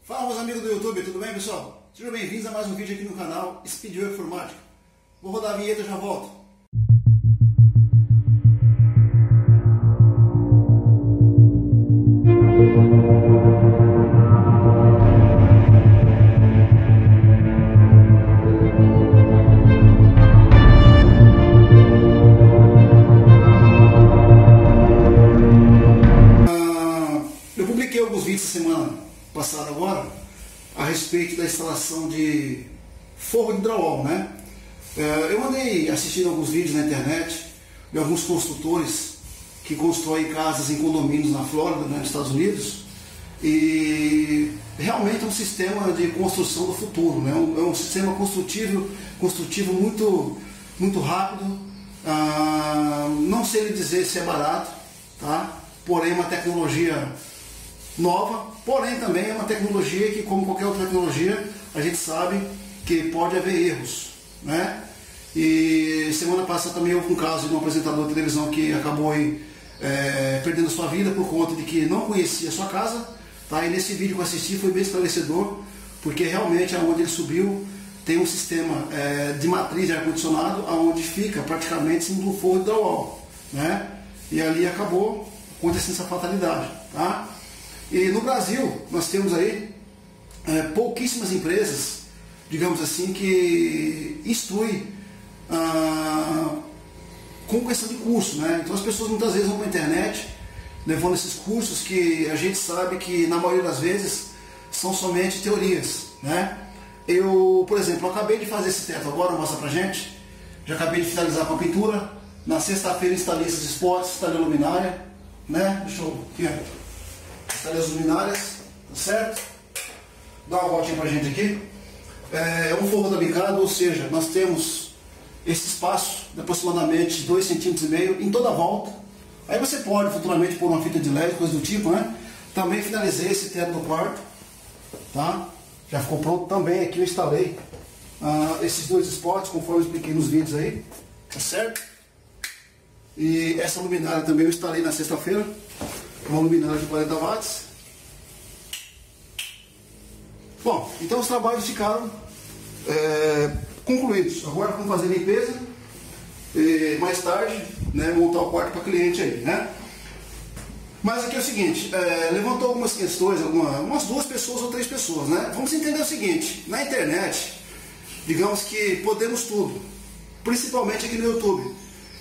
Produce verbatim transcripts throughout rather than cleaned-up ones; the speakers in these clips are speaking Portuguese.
Fala, meus amigos do YouTube, tudo bem, pessoal? Sejam bem-vindos a mais um vídeo aqui no canal Speedway Informática. Vou rodar a vinheta e já volto. Eu publiquei alguns vídeos essa semana passada agora a respeito da instalação de forro de drywall, né? Eu andei assistindo alguns vídeos na internet de alguns construtores que constroem casas em condomínios na Flórida, né, nos Estados Unidos, e realmente é um sistema de construção do futuro, né? É um sistema construtivo, construtivo muito, muito rápido. Ah, não sei lhe dizer se é barato, tá? Porém é uma tecnologia nova, porém também é uma tecnologia que, como qualquer outra tecnologia, a gente sabe que pode haver erros, né? E semana passada também houve um caso de um apresentador de televisão que acabou aí, é, perdendo sua vida por conta de que não conhecia a sua casa, tá? E nesse vídeo que eu assisti foi bem esclarecedor, porque realmente aonde ele subiu tem um sistema é, de matriz de ar-condicionado, aonde fica praticamente em cima do forro de drywall, né? E ali acabou acontecendo essa fatalidade, tá? E no Brasil nós temos aí é, pouquíssimas empresas, digamos assim, que instruem ah, com questão de curso, né? Então as pessoas muitas vezes vão para a internet levando esses cursos que a gente sabe que na maioria das vezes são somente teorias, né? Eu, por exemplo, eu acabei de fazer esse teto agora, vou mostrar pra gente. Já acabei de finalizar com a pintura. Na sexta-feira instalei esses spots, instalei a luminária, né? Deixa eu aqui, ó. Instalei as luminárias, tá certo? Dá uma voltinha pra gente aqui. É um forro tabicado, ou seja, nós temos esse espaço de aproximadamente dois vírgula cinco centímetros em toda a volta. Aí você pode futuramente pôr uma fita de L E D, coisa do tipo, né? Também finalizei esse teto do quarto, tá? Já ficou pronto também. Aqui eu instalei ah, esses dois spots, conforme eu expliquei nos vídeos aí, tá certo? E essa luminária também eu instalei na sexta-feira, uma luminária de quarenta watts. Bom, então os trabalhos ficaram é, concluídos. Agora vamos fazer a limpeza e mais tarde, né, montar o quarto para cliente aí, né? Mas aqui é o seguinte, é, levantou algumas questões, alguma, umas duas pessoas ou três pessoas, né? Vamos entender o seguinte: na internet, digamos que podemos tudo, principalmente aqui no YouTube.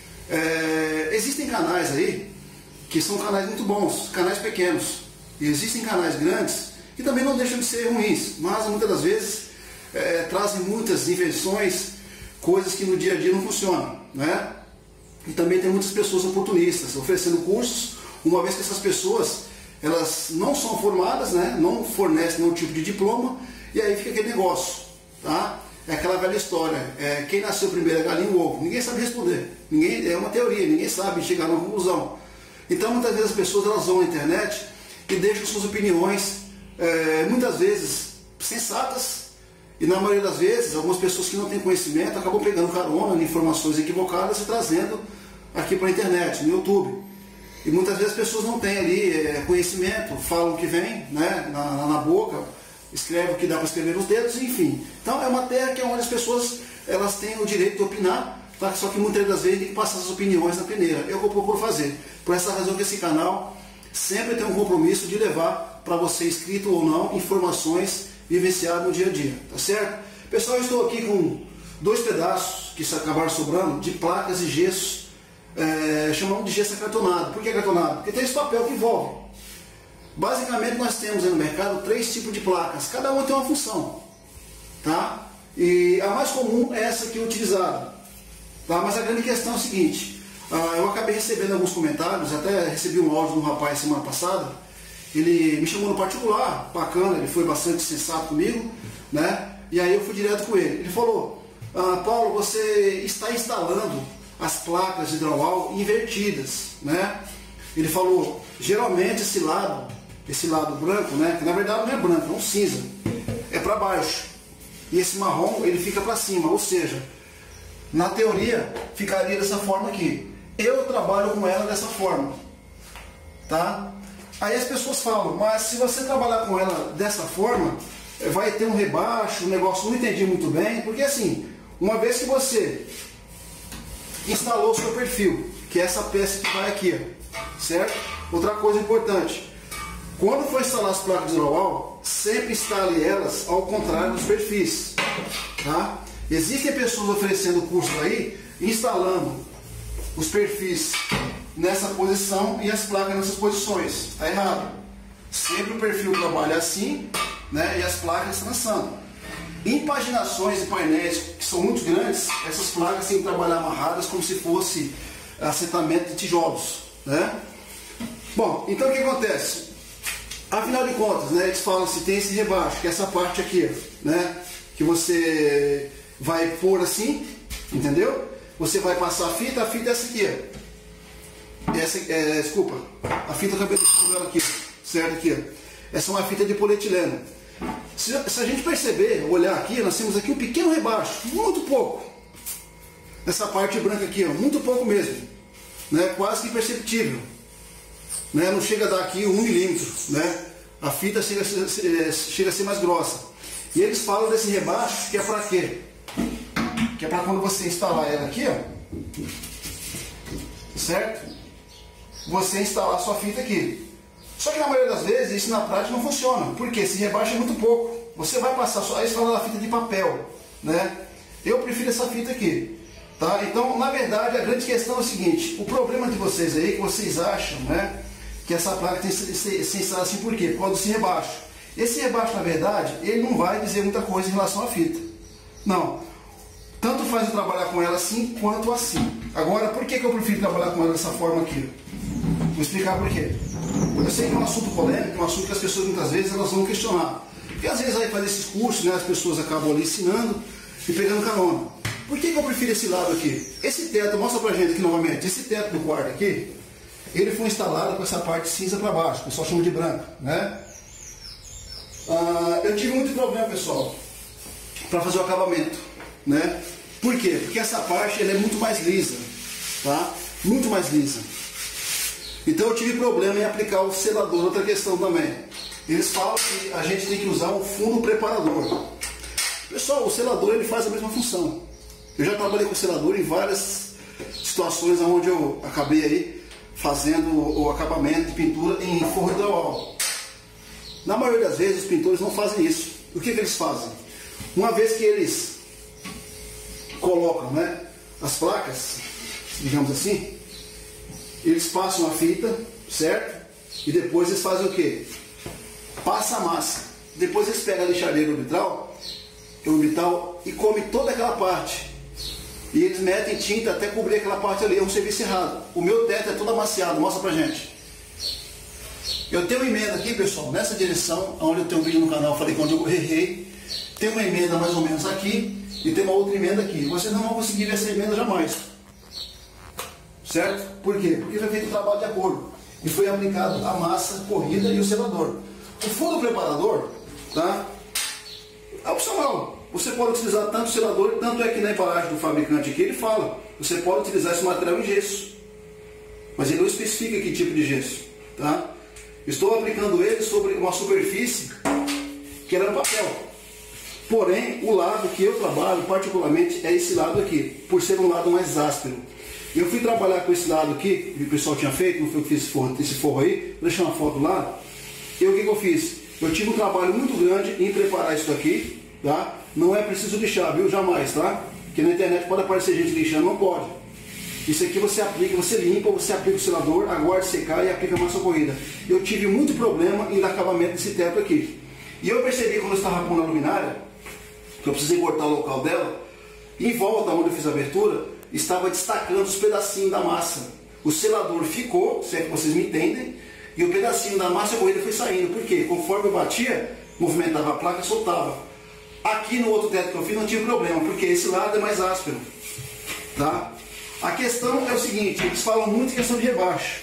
É, existem canais aí que são canais muito bons, canais pequenos, e existem canais grandes que também não deixam de ser ruins, mas muitas das vezes é, trazem muitas invenções, coisas que no dia a dia não funcionam, né? E também tem muitas pessoas oportunistas oferecendo cursos, uma vez que essas pessoas elas não são formadas, né? Não fornecem nenhum tipo de diploma, e aí fica aquele negócio, tá? É aquela velha história, é, quem nasceu primeiro, a galinha ou o ovo? Ninguém sabe responder, ninguém, é uma teoria, ninguém sabe chegar numa conclusão. Então muitas vezes as pessoas elas vão na internet e deixam suas opiniões, é, muitas vezes sensatas, e na maioria das vezes algumas pessoas que não têm conhecimento acabam pegando carona em informações equivocadas e trazendo aqui para a internet, no YouTube. E muitas vezes as pessoas não têm ali é, conhecimento, falam o que vem, né, na, na boca, escreve o que dá para escrever nos dedos, enfim. Então é uma terra que é onde as pessoas elas têm o direito de opinar, tá? Só que muitas das vezes tem que passar as opiniões na peneira. É o que eu procuro fazer. Por essa razão que esse canal sempre tem um compromisso de levar para você, inscrito ou não, informações vivenciadas no dia a dia, tá certo? Pessoal, eu estou aqui com dois pedaços que acabaram sobrando de placas e gessos, é, chamamos de gesso acartonado. Por que acartonado? Porque tem esse papel que envolve. Basicamente nós temos aí no mercado três tipos de placas, cada uma tem uma função, tá? E a mais comum é essa aqui utilizada, tá? Mas a grande questão é o seguinte, ah, eu acabei recebendo alguns comentários, até recebi um áudio de um rapaz semana passada, ele me chamou no particular, bacana, ele foi bastante sensato comigo, né? E aí eu fui direto com ele, ele falou: ah, Paulo, você está instalando as placas de drywall invertidas, né? Ele falou, geralmente esse lado, esse lado branco, né, que na verdade não é branco, é um cinza, é para baixo, e esse marrom ele fica para cima, ou seja, na teoria ficaria dessa forma aqui. Eu trabalho com ela dessa forma, tá? Aí as pessoas falam, mas se você trabalhar com ela dessa forma, vai ter um rebaixo, um negócio, não entendi muito bem, porque assim, uma vez que você instalou o seu perfil, que é essa peça que vai aqui, ó, certo? Outra coisa importante, quando for instalar as placas de drywall, sempre instale elas ao contrário dos perfis, tá? Existem pessoas oferecendo cursos aí, instalando os perfis nessa posição e as placas nessas posições. Está errado. Sempre o perfil trabalha assim, né, e as placas trançando. Em paginações e painéis que são muito grandes, essas placas têm que trabalhar amarradas como se fosse assentamento de tijolos, né? Bom, então o que acontece? Afinal de contas, né, eles falam se tem esse rebaixo, que é essa parte aqui, né, que você vai pôr assim, entendeu? Você vai passar a fita, a fita é essa aqui, ó. Essa, é, desculpa, a fita eu acabei de colocar aqui, certo? Aqui, ó. Essa é uma fita de polietileno. Se, se a gente perceber, olhar aqui, nós temos aqui um pequeno rebaixo, muito pouco. Essa parte branca aqui, ó, muito pouco mesmo, né? Quase que imperceptível, né? Não chega a dar aqui um milímetro, né? A fita chega a ser, chega a ser mais grossa. E eles falam desse rebaixo que é para quê? Que é para quando você instalar ela aqui, ó, certo? Você instalar a sua fita aqui. Só que na maioria das vezes isso na prática não funciona. Porque esse rebaixo é muito pouco. Você vai passar só a instalar a fita de papel, né? Eu prefiro essa fita aqui, tá? Então, na verdade, a grande questão é o seguinte: o problema de vocês aí, que vocês acham, né, que essa placa tem que ser, ser instalada assim, por quê? Por causa desse rebaixo. Esse rebaixo, na verdade, ele não vai dizer muita coisa em relação à fita. Não. Tanto faz eu trabalhar com ela assim, quanto assim. Agora, por que, que eu prefiro trabalhar com ela dessa forma aqui? Vou explicar por quê. Eu sei que é um assunto polêmico, um assunto que as pessoas muitas vezes elas vão questionar. Porque às vezes aí faz esses cursos, né, as pessoas acabam ali ensinando e pegando carona. Por que, que eu prefiro esse lado aqui? Esse teto, mostra pra gente aqui novamente, esse teto do quarto aqui, ele foi instalado com essa parte cinza para baixo, o pessoal chama de branco, né? Ah, eu tive muito problema, pessoal, para fazer o acabamento, né? Por quê? Porque essa parte ela é muito mais lisa, tá? Muito mais lisa. Então eu tive problema em aplicar o selador. Outra questão também, eles falam que a gente tem que usar um fundo preparador. Pessoal, o selador ele faz a mesma função. Eu já trabalhei com selador em várias situações onde eu acabei aí fazendo o acabamento de pintura em forro drywall. Na maioria das vezes os pintores não fazem isso. O que, que eles fazem? Uma vez que eles colocam, né, as placas, digamos assim, eles passam a fita, certo? E depois eles fazem o quê? Passa a massa. Depois eles pegam a lixadeira orbital, orbital e comem toda aquela parte. E eles metem tinta até cobrir aquela parte ali. É um serviço errado. O meu teto é todo amaciado. Mostra pra gente. Eu tenho uma emenda aqui, pessoal, nessa direção, onde eu tenho um vídeo no canal, falei que onde eu errei. Tem uma emenda mais ou menos aqui e tem uma outra emenda aqui. Vocês não vão conseguir ver essa emenda jamais. Certo? Por quê? Porque foi feito o trabalho de acordo. E foi aplicado a massa corrida e o selador. O fundo preparador, tá? É opcional. Você pode utilizar tanto o selador, tanto é que na embalagem do fabricante aqui ele fala, você pode utilizar esse material em gesso. Mas ele não especifica que tipo de gesso, tá? Estou aplicando ele sobre uma superfície que era papel. Porém, o lado que eu trabalho particularmente é esse lado aqui, por ser um lado mais áspero. Eu fui trabalhar com esse lado aqui, que o pessoal tinha feito, não foi eu que fiz esse forro, esse forro aí, vou deixar uma foto lá. E o que, que eu fiz? Eu tive um trabalho muito grande em preparar isso aqui, tá? Não é preciso lixar, viu? Jamais, tá? Porque na internet pode aparecer gente lixando, não pode. Isso aqui você aplica, você limpa, você aplica o selador, aguarda secar e aplica a massa corrida. Eu tive muito problema em dar acabamento desse teto aqui. E eu percebi quando eu estava pondo a luminária, que eu precisei cortar o local dela, em volta onde eu fiz a abertura, estava destacando os pedacinhos da massa. O selador ficou, se é que vocês me entendem, e o pedacinho da massa corrida foi saindo. Por quê? Conforme eu batia, movimentava a placa e soltava. Aqui no outro teto que eu fiz não tinha problema, porque esse lado é mais áspero, tá? A questão é o seguinte, eles falam muito em questão de rebaixo.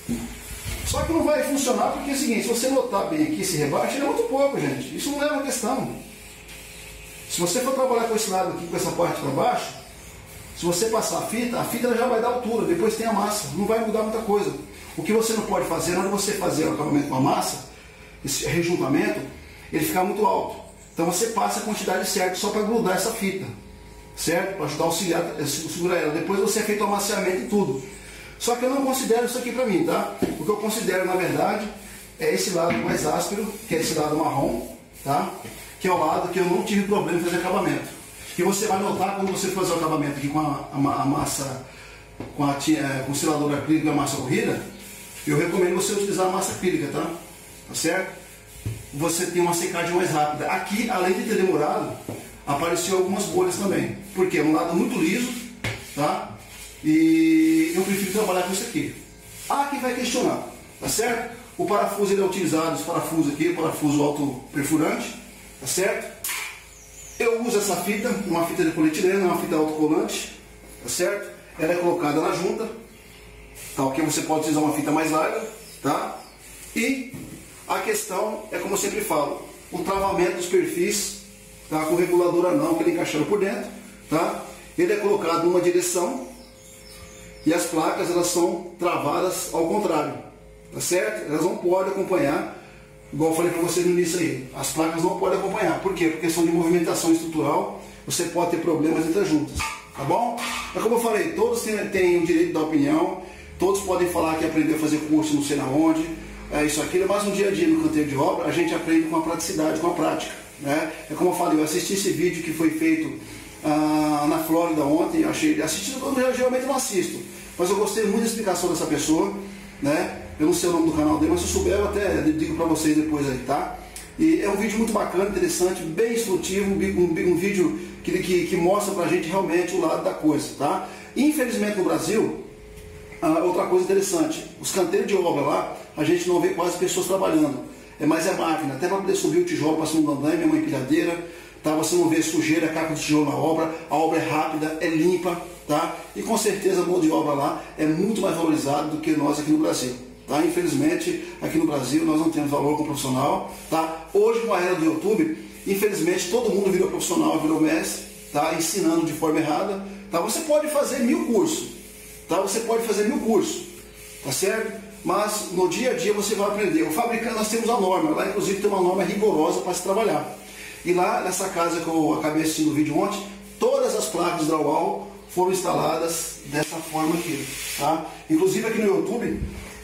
Só que não vai funcionar porque é o seguinte, se você notar bem aqui esse rebaixo, ele é muito pouco, gente. Isso não é uma questão. Se você for trabalhar com esse lado aqui, com essa parte para baixo, Se você passar a fita, a fita já vai dar altura, depois tem a massa, não vai mudar muita coisa. O que você não pode fazer, na hora de você fazer o acabamento com a massa, esse rejuntamento, ele fica muito alto. Então você passa a quantidade certa só para grudar essa fita, certo? Para ajudar a auxiliar, a segurar ela. Depois você é feito o amaciamento e tudo. Só que eu não considero isso aqui para mim, tá? O que eu considero, na verdade, é esse lado mais áspero, que é esse lado marrom, tá? Que é o lado que eu não tive problema em fazer acabamento. Que você vai notar quando você fazer o acabamento aqui com a, a, a massa, com a, com o selador acrílico e a massa corrida, eu recomendo você utilizar a massa acrílica, tá? Tá certo? Você tem uma secagem mais rápida. Aqui, além de ter demorado, apareceu algumas bolhas também. Porque é um lado muito liso, tá? E eu prefiro trabalhar com isso aqui. Ah, quem vai questionar, tá certo? O parafuso ele é utilizado, esse parafuso aqui, parafuso autoperfurante, tá certo? Eu uso essa fita, uma fita de polietileno, uma fita autocolante, tá certo? Ela é colocada na junta, tá? Ok? Você pode utilizar uma fita mais larga, tá? E a questão é, como eu sempre falo, o travamento dos perfis, tá? Com o regulador anão, que ele encaixado por dentro, tá? Ele é colocado numa direção e as placas elas são travadas ao contrário, tá certo? Elas não podem acompanhar, igual eu falei para vocês no início aí, as placas não podem acompanhar. Por quê? Porque são de movimentação estrutural, você pode ter problemas entre as juntas, tá bom? Mas como eu falei, todos têm, têm o direito da opinião, todos podem falar que aprendeu a fazer curso não sei na onde, é isso aqui, mas no dia a dia no canteiro de obra a gente aprende com a praticidade, com a prática, né? É como eu falei, eu assisti esse vídeo que foi feito ah, na Flórida ontem, achei, assisti, eu geralmente não assisto, mas eu gostei muito da explicação dessa pessoa, né? Eu não sei o nome do canal dele, mas se eu souber eu até digo para vocês depois aí, tá? E é um vídeo muito bacana, interessante, bem instrutivo, um, um, um vídeo que, que, que mostra pra gente realmente o lado da coisa, tá? Infelizmente no Brasil, ah, outra coisa interessante, os canteiros de obra lá, a gente não vê quase pessoas trabalhando, é mais é máquina, até para poder subir o tijolo para cima do andaime, é uma empilhadeira, tá? Você não vê sujeira, caco de tijolo na obra, a obra é rápida, é limpa, tá? E com certeza a mão de obra lá é muito mais valorizada do que nós aqui no Brasil. Tá? Infelizmente, aqui no Brasil nós não temos valor como profissional. Tá? Hoje, com a era do YouTube, infelizmente todo mundo virou profissional, virou mestre, tá? Ensinando de forma errada. Tá? Você pode fazer mil cursos, tá? Você pode fazer mil cursos, tá certo? Mas no dia a dia você vai aprender. O fabricante, nós temos a norma, lá inclusive tem uma norma rigorosa para se trabalhar. E lá nessa casa que eu acabei assistindo o vídeo ontem, todas as placas de drywall foram instaladas dessa forma aqui, tá? Inclusive aqui no YouTube,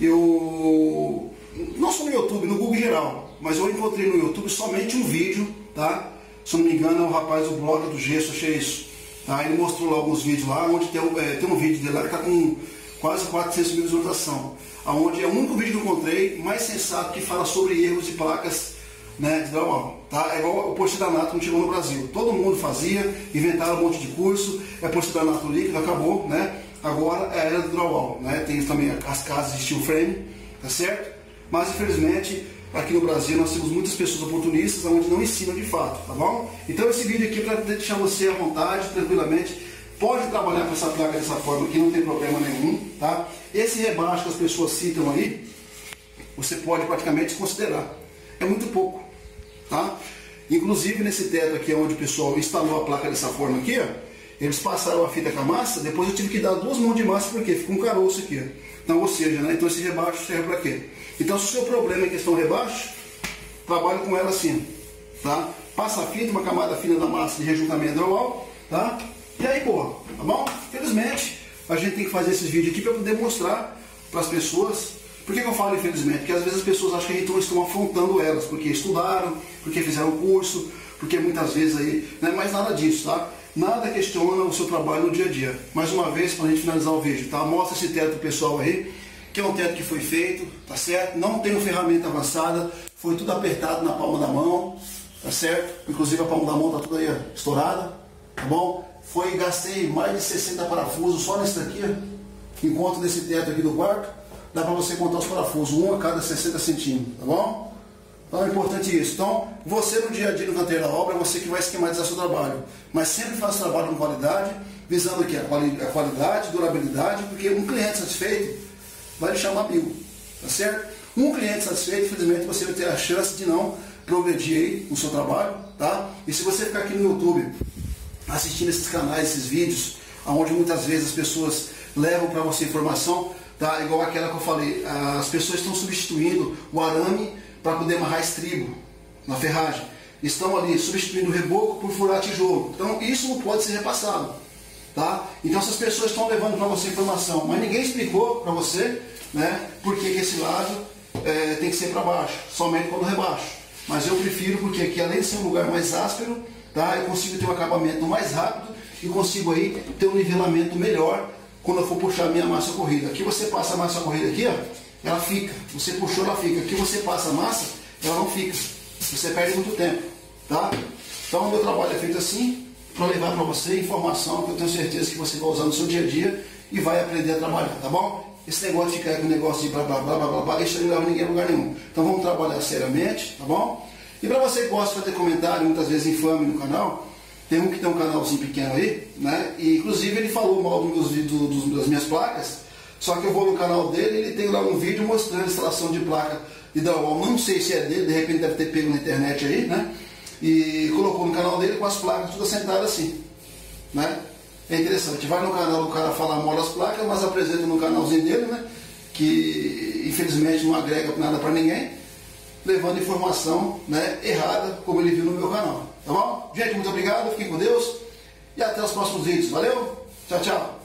eu, não só no YouTube, no Google em geral, mas eu encontrei no YouTube somente um vídeo, tá? Se não me engano é o rapaz do blog do Gesso, achei isso, tá? Ele mostrou lá alguns vídeos lá, onde tem, é, tem um vídeo dele lá que está com quase quatrocentos mil visualizações, onde é o único vídeo que eu encontrei mais sensato que fala sobre erros de placas, né, de drywall, tá? É igual o porcelanato que chegou no Brasil, todo mundo fazia, inventaram um monte de curso, é porcelanato líquido, acabou, né? Agora é a era do drywall, né? Tem também as casas de steel frame, tá certo? Mas infelizmente aqui no Brasil nós temos muitas pessoas oportunistas onde não ensinam de fato, tá bom? Então esse vídeo aqui é para deixar você à vontade, tranquilamente, pode trabalhar com essa placa dessa forma aqui, não tem problema nenhum, tá? Esse rebaixo que as pessoas citam aí, você pode praticamente considerar, é muito pouco, tá? Inclusive nesse teto aqui onde o pessoal instalou a placa dessa forma aqui, ó, eles passaram a fita com a massa, depois eu tive que dar duas mãos de massa, porque fica um caroço aqui. Então, ou seja, né? Então esse rebaixo serve para quê? Então, se o seu problema é questão rebaixo, trabalhe com ela assim, tá? Passa a fita, uma camada fina da massa de rejuntamento drywall, tá? E aí, boa, tá bom? Infelizmente, a gente tem que fazer esses vídeos aqui para poder mostrar para as pessoas. Por que, que eu falo infelizmente? Porque às vezes as pessoas acham que a gente estão afrontando elas, porque estudaram, porque fizeram curso, porque muitas vezes aí, não é mais nada disso, tá? Nada questiona o seu trabalho no dia a dia. Mais uma vez, para a gente finalizar o vídeo, tá? Mostra esse teto pro pessoal aí, que é um teto que foi feito, tá certo? Não tem ferramenta avançada, foi tudo apertado na palma da mão, tá certo? Inclusive a palma da mão tá tudo aí ó, estourada, tá bom? Foi, gastei mais de sessenta parafusos só nesse daqui, ó. Enquanto nesse teto aqui do quarto, dá para você contar os parafusos, um a cada sessenta centímetros, tá bom? Então é importante isso. Então, você no dia a dia no canteiro da obra, é você que vai esquematizar seu trabalho. Mas sempre faça trabalho com qualidade, visando aqui a, quali a qualidade, durabilidade, porque um cliente satisfeito vai lhe chamar amigo, tá certo? Um cliente satisfeito, infelizmente, você vai ter a chance de não progredir aí no seu trabalho, tá? E se você ficar aqui no YouTube assistindo esses canais, esses vídeos, onde muitas vezes as pessoas levam para você informação, tá? Igual aquela que eu falei, as pessoas estão substituindo o arame para poder amarrar estribo na ferragem. Estão ali substituindo o reboco por furar tijolo. Então isso não pode ser repassado, tá? Então essas pessoas estão levando para você informação, mas ninguém explicou para você, né, por que esse lado é, tem que ser para baixo, somente quando rebaixo. Mas eu prefiro porque aqui, além de ser um lugar mais áspero, tá, eu consigo ter um acabamento mais rápido e consigo aí ter um nivelamento melhor quando eu for puxar a minha massa corrida. Aqui você passa a massa corrida aqui, ó, ela fica. Você puxou, ela fica. Aqui você passa a massa, ela não fica. Você perde muito tempo, tá? Então o meu trabalho é feito assim, para levar para você informação que eu tenho certeza que você vai usar no seu dia a dia e vai aprender a trabalhar, tá bom? Esse negócio de ficar com o negócio de blá blá blá blá blá, isso não leva ninguém a lugar nenhum. Então vamos trabalhar seriamente, tá bom? E para você que gosta de fazer comentário, muitas vezes infame no canal, tem um que tem um canalzinho pequeno aí, né? E inclusive ele falou mal dos meus vídeos, dos, das minhas placas, só que eu vou no canal dele e ele tem lá um vídeo mostrando a instalação de placa de drywall. Não sei se é dele, de repente deve ter pego na internet aí, né? E colocou no canal dele com as placas tudo assentadas assim, né? É interessante, vai no canal do cara falar mal das placas, mas apresenta no canalzinho dele, né? Que infelizmente não agrega nada para ninguém, levando informação, né, errada, como ele viu no meu canal, tá bom? Gente, muito obrigado, fiquem com Deus e até os próximos vídeos, valeu? Tchau, tchau!